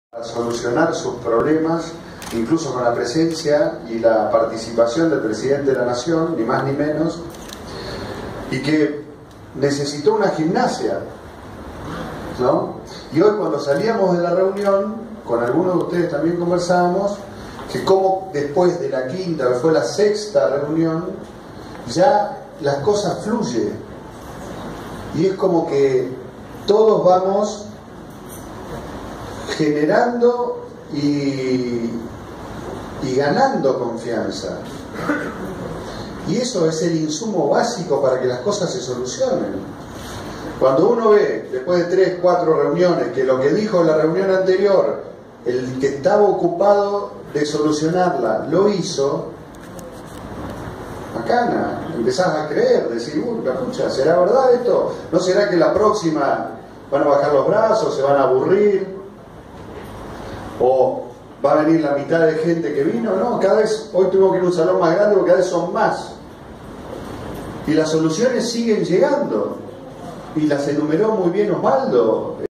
A solucionar sus problemas, incluso con la presencia y la participación del presidente de la Nación, ni más ni menos, y que necesitó una gimnasia, ¿no? Y hoy, cuando salíamos de la reunión, con algunos de ustedes también conversábamos, que como después de la quinta, que fue la sexta reunión, ya las cosas fluyen, y es como que todos vamos generando y ganando confianza, y eso es el insumo básico para que las cosas se solucionen. Cuando uno ve, después de 3, 4 reuniones, que lo que dijo en la reunión anterior, el que estaba ocupado de solucionarla, lo hizo, bacana, empezás a creer, decir, pucha, ¿será verdad esto? ¿No será que la próxima van a bajar los brazos, se van a aburrir? ¿O va a venir la mitad de gente que vino? No, cada vez, hoy tuvimos que ir a un salón más grande porque cada vez son más. Y las soluciones siguen llegando. Y las enumeró muy bien Osvaldo.